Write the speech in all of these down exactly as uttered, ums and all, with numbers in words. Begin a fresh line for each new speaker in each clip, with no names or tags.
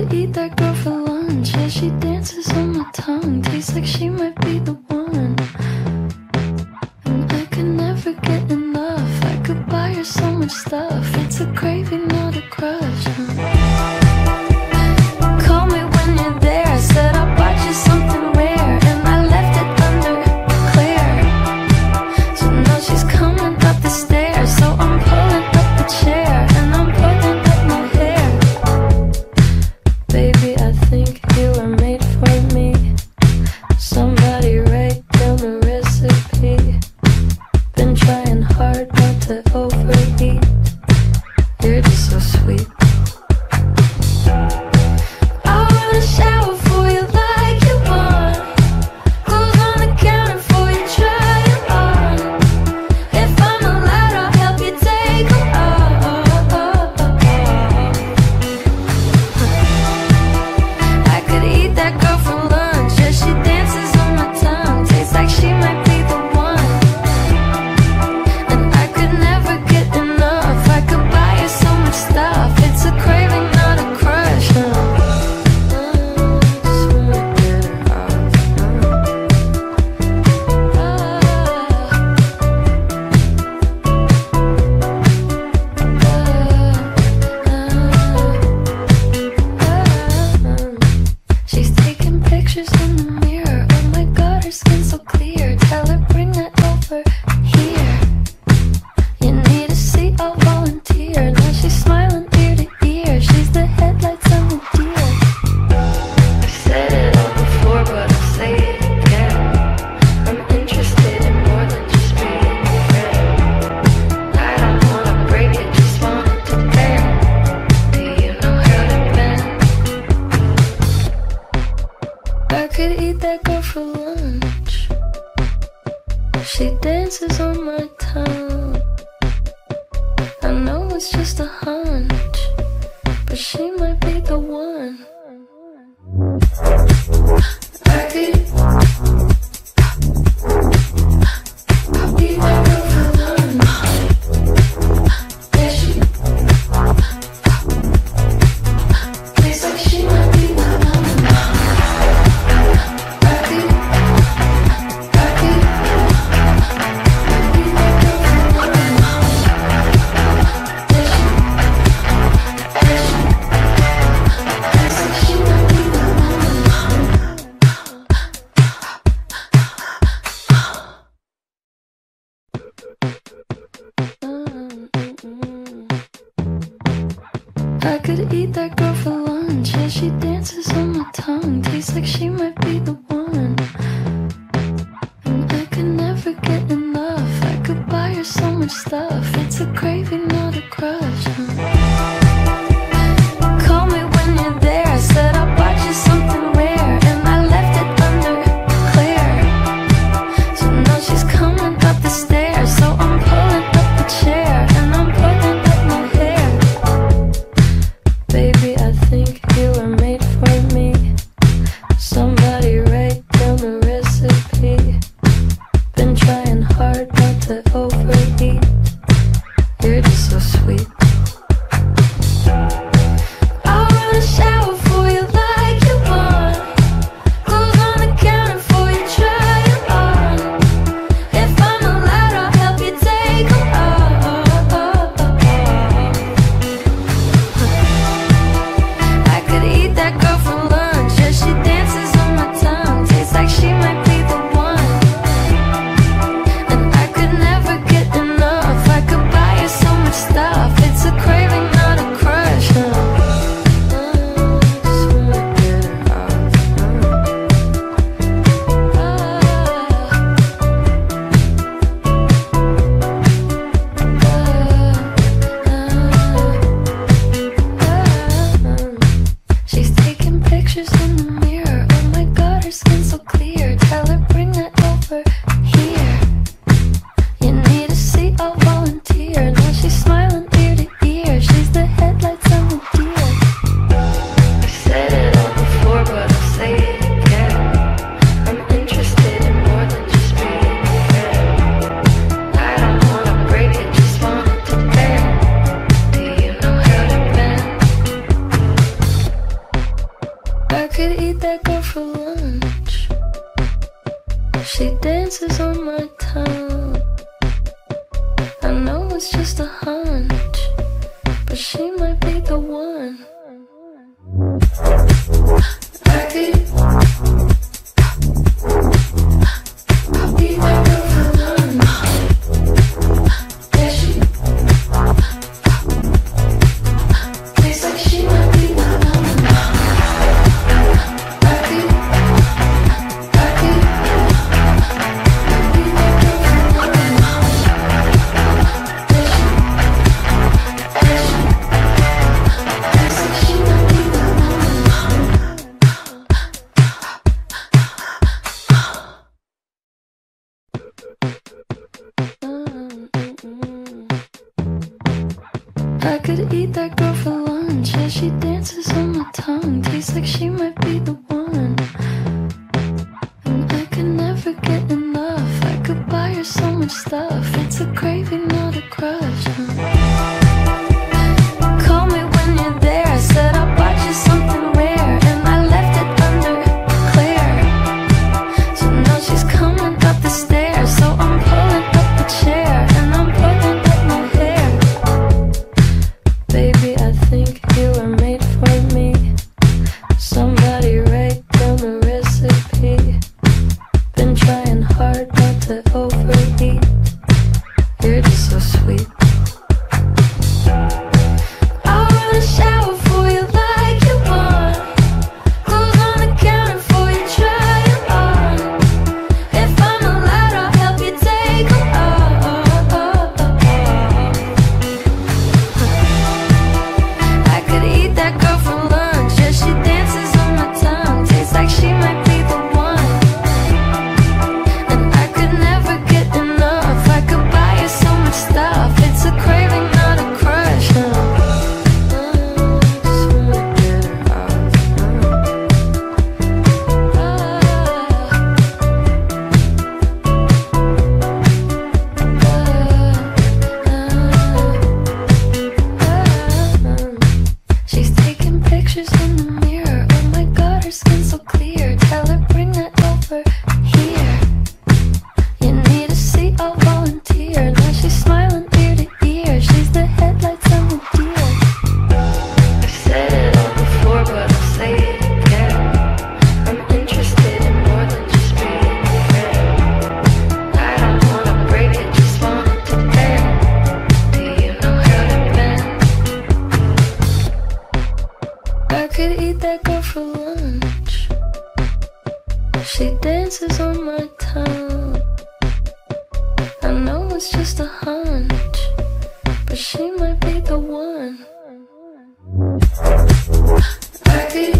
could eat that girl for lunch. Yeah, she dances on my tongue. Tastes like she might be the one. And I could never get enough. I could buy her so much stuff. It's a craving, not a crush, huh? Call me when you're there. I said I bought you something rare, and I left it under clear. So now she's coming up the stairs. So I'm pulling up the chair, and I'm pulling up my hair. Baby, I think you were made for me. Somebody write down the recipe. Been trying hard not to overeat. You're just so sweet. I wanna shower for you like you want. Clothes on the counter for you, try it on. If I'm allowed, I'll help you take them off. I could eat that girl for lunch. Yeah, she dances on my tongue. Tastes like she might be the one. And I could never get enough. I could buy her so much stuff. It's a craving, not a crush, huh? Just wanna get her off. She's taking pictures in the mirror. Oh my god, her skin's so clear. Tell her bring that over here. You need a seat, I'll volunteer. Now she's smiling ear to ear. She's the headlights on the deer. I've said it all before, but I'll say it again. I'm interested in more than just being a friend. I don't wanna break it, just want it to bend. Do you know how to bend? I could eat that girl for lunch. She dances on my tongue. I know it's just a hunch, but she might be the one. I could eat that girl for lunch. Yeah, she tastes like she might be the one. I could, I could, I could eat that girl for lunch. Yeah, she, yeah, she tastes like she might be the one. I could eat that girl for lunch. Yeah, she dances on my tongue. Tastes like she might be the one. And I could never get enough. I could buy her so much stuff. It's a craving, not a crush, huh? Call me when you're there. I said I bought you something rare, and I left it under clear. So now she's coming up the stairs. So I'm pulling up the chair, and I'm pulling up my hair. Baby, I think you were made for me. Somebody write down the recipe. Been trying hard not to overeat. You're just so sweet. I wanna shower for you like you want. Clothes on the counter for you, try it on. If I'm allowed, I'll help you take them off. I could eat that girl for lunch. Yeah, she dances on my tongue. Tastes like she might be the one. And I could never get enough. I could buy her so much stuff. It's dances on my tongue. I know it's just a hunch, but she might be the one. I could I'll be that girl for lunch. Yeah, she tastes like she might be the one. I could I could I'll be that girl for lunch. Yeah, she yeah, she tastes like she might be the one. I could eat that girl for lunch. Yeah, she dances on my tongue. Tastes like she might be the one. And I could never get enough. I could buy her so much stuff. It's a craving, not a crush. Call me when you're there. I said I bought you something rare, and I left it under clear. So now she's coming up the stairs. So I'm pulling up the chair, and I'm pulling up my hair. Baby, I think you were made for me. Somebody write down the recipe. Been trying hard not to overeat. You're just so sweet. I'll run a shower for you like you want. Clothes on the counter for you, try 'em on. If I'm allowed, I'll help you take 'em off. I could eat that girl for lunch. Yeah, she dances on my tongue. Tastes like she might be the one. And I could never get enough. I could buy her so much stuff. It's a craving, not a crush. Uh, uh, just wanna get her off. Uh, uh, uh, uh, uh. She's taking pictures in the mirror. Oh my god, her skin's so clear. Tell her bring that over here. You need a seat, I'll volunteer. Now she's smiling ear to ear. She's the headlights on the deer. I've said it all before, but I'll say it again. I'm interested in more than just being a friend. I don't wanna break it, just want it to end. Do you know how to bend? I could eat that girl for lunch. She dances on my tongue. I know it's just a hunch, but she might be the one. I could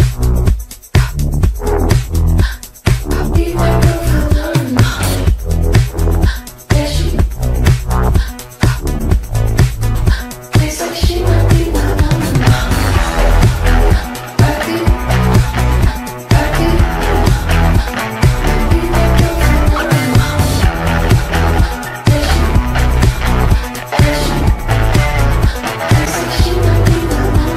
I'll be that girl for lunch. Yeah, she tastes like she might be the one. I could I could I'll be that girl for lunch. Yeah, she yeah, she tastes like she might be the one.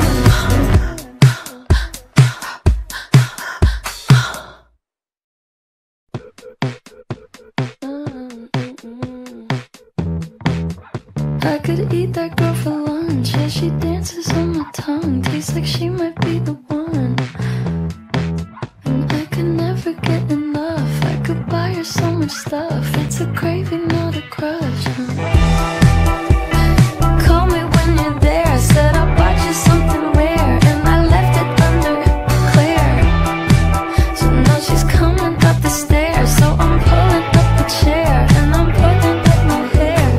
I could eat that girl for lunch. Yeah, she dances on my tongue. Tastes like she might be the one. And I could never get enough. I could buy her so much stuff. It's a craving, not a crush. Call me when you're there. I said I bought you something rare, and I left it under clear. So now she's coming up the stairs. So I'm pulling up the chair, and I'm pulling up my hair.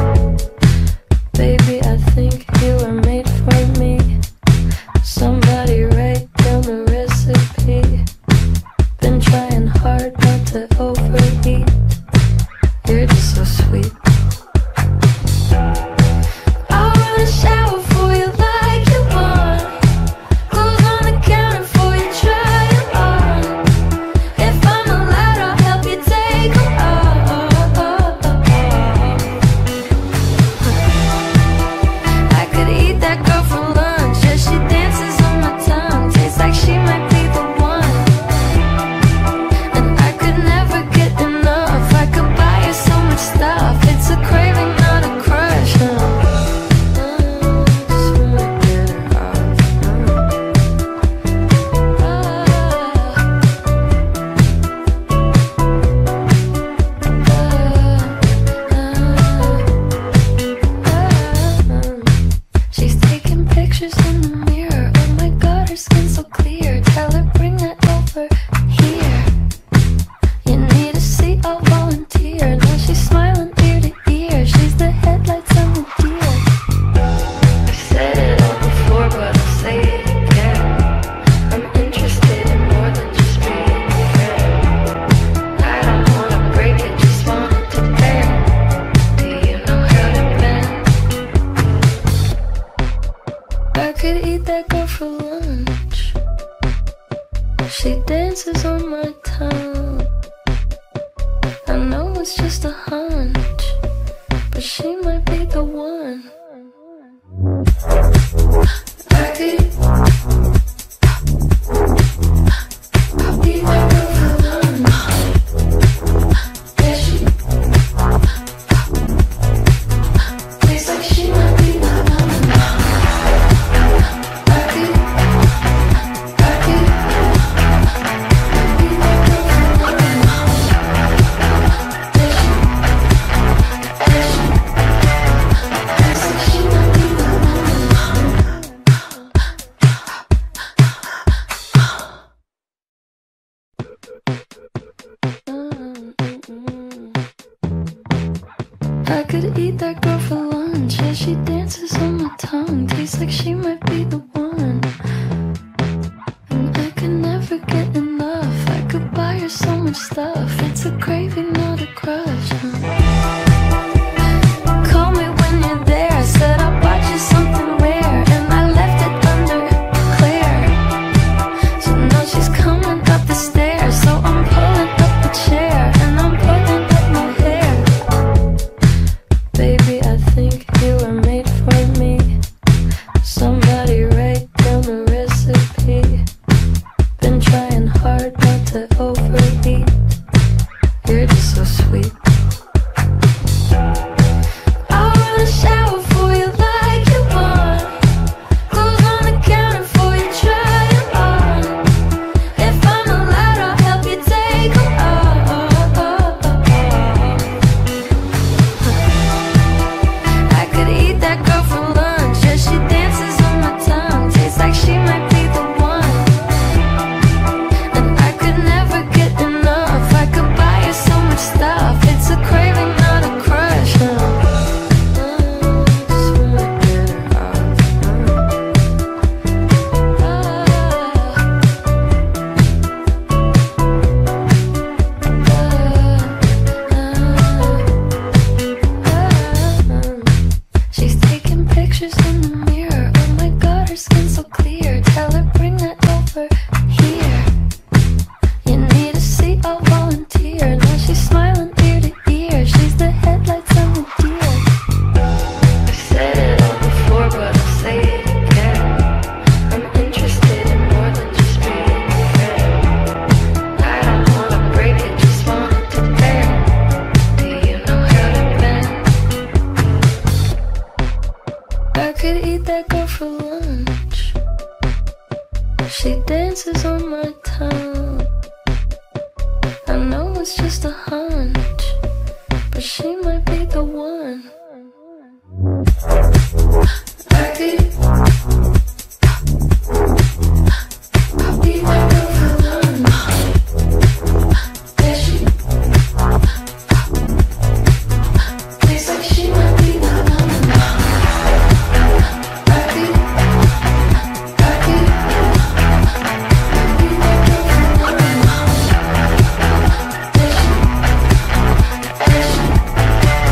Baby, I think you were made for me. Somebody write down the recipe. Been trying hard not to overeat. You're just so sweet. eat that girl for lunch. She dances on my tongue. I know it's just a hunch, but she might be the one. I could eat that girl for lunch. Yeah, she tastes like she might be the one. I could, I could eat that girl for lunch. Yeah, she, yeah, she tastes like she might be the one. I could eat that girl for lunch. Yeah, she dances on my tongue. Tastes like she might be the one. And I could never get enough. I could buy her so much stuff. It's a craving, not a crush. huh? Call me when you're there. I said I bought you something rare, and I left it under clear. So now she's coming up the stairs. So I'm pulling up a chair, and I'm pulling up my hair. Baby, I think you were made for me. Somebody write down the recipe. Been trying hard not to overeat. You're just so sweet. I wanna shower for you like you want. Clothes on the counter for you, try 'em on. If I'm allowed, I'll help you take 'em off. I could eat that girl for lunch. Yeah, she dances on my tongue. Tastes like she might be the one. And I could never get enough. I could buy her so much stuff. It's a craving, not a crush. huh? Mm, just wanna get her off. Mm. Ah, ah, ah. She's taking pictures in the mirror. Oh my god, her skin's so clear. Tell her bring that over here. You need a seat, I'll volunteer. Now she's smiling ear to ear. She's the headlights on the deer. I've said it all before, but I'll say it again. I'm interested in more than just being a friend. I don't wanna break it, just want it to bend. Do you know how to bend? I could eat that girl for lunch. She dances on my tongue. I know it's just a hunch, but she might be the one. I could eat that girl for lunch. Yeah, she tastes like she might be the one. I could, I could eat that girl for lunch. Yeah, she, yeah, she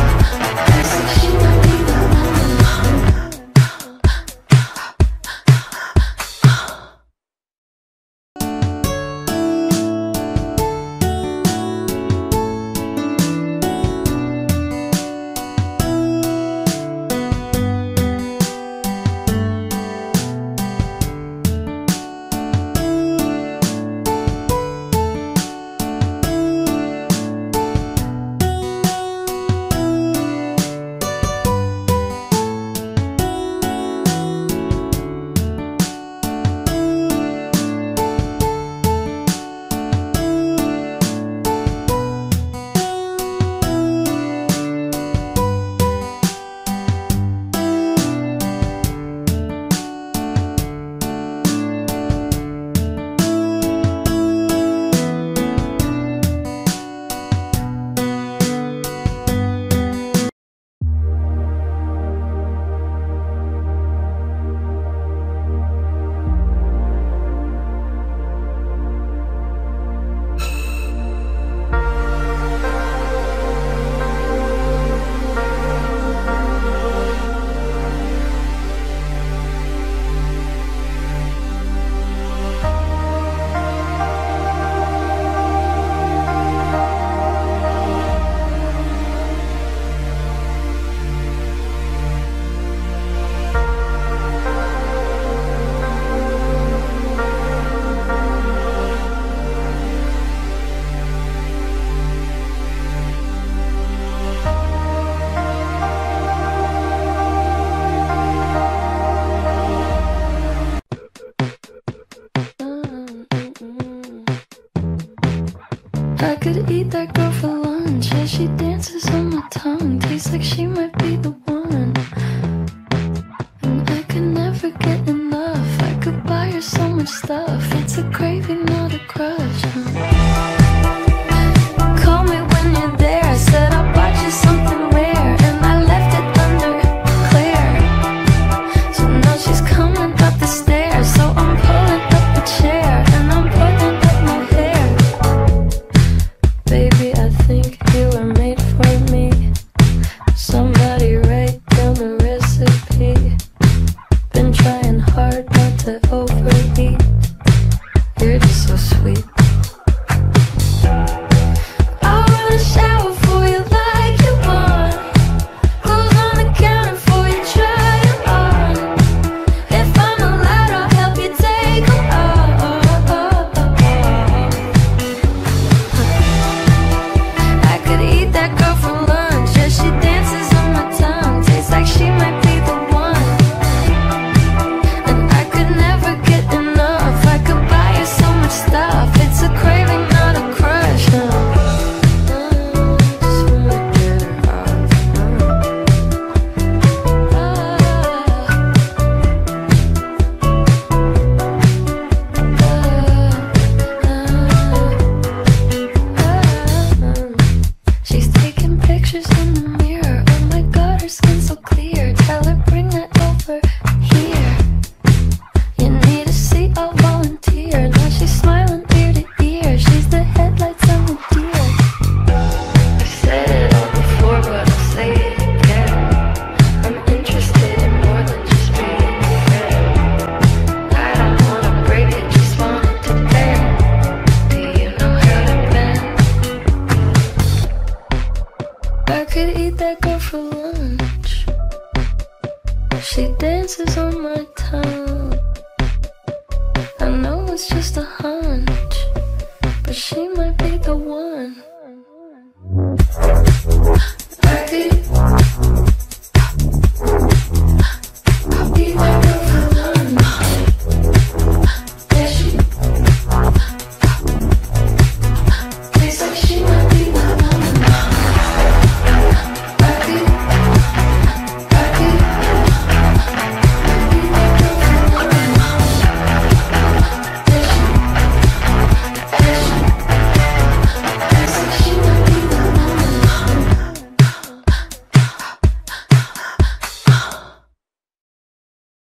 She dances on my tongue. I know it's just a hunch.